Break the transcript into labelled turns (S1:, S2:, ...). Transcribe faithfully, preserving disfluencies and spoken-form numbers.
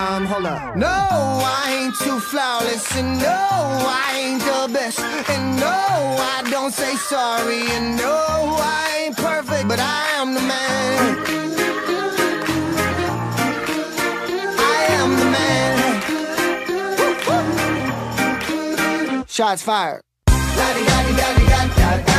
S1: Um, hold up. No, I ain't too flawless, and no, I ain't the best, and no, I don't say sorry, and no, I ain't perfect, but I am the man. I am the man. Woo, woo. Shots fired. La-di-da-di-da-di-da-da.